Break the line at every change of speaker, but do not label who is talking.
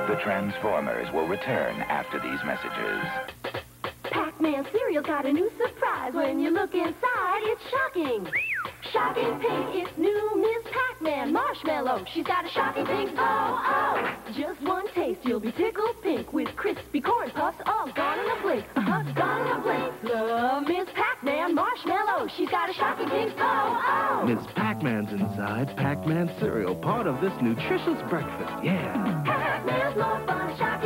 The Transformers will return after these messages.
Pac-Man cereal got a new surprise. When you look inside, it's shocking. Shocking pink, it's new Miss Pac-Man Marshmallow. She's got a shocking pink, oh. Just one taste, you'll be tickled pink with crispy corn puffs, all gone in a blink. Gone in a blink. Love Miss Pac-Man Marshmallow. She's got a shocking pink, oh.
Miss Pac-Man's inside Pac-Man cereal, part of this nutritious breakfast, yeah.
Pac-Man's more fun, shocking.